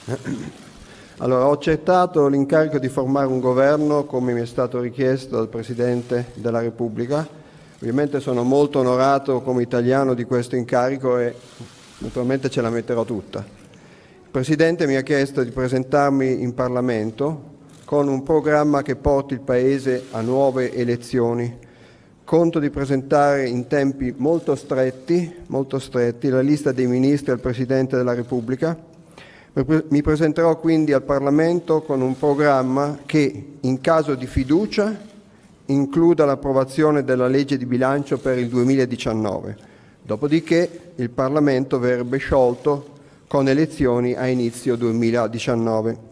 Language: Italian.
Allora, ho accettato l'incarico di formare un governo come mi è stato richiesto dal Presidente della Repubblica. Ovviamente sono molto onorato come italiano di questo incarico e naturalmente ce la metterò tutta. Il Presidente mi ha chiesto di presentarmi in Parlamento con un programma che porti il Paese a nuove elezioni. Conto di presentare in tempi molto stretti la lista dei ministri al Presidente della Repubblica. Mi presenterò quindi al Parlamento con un programma che, in caso di fiducia, includa l'approvazione della legge di bilancio per il 2019. Dopodiché il Parlamento verrebbe sciolto con elezioni a inizio 2019.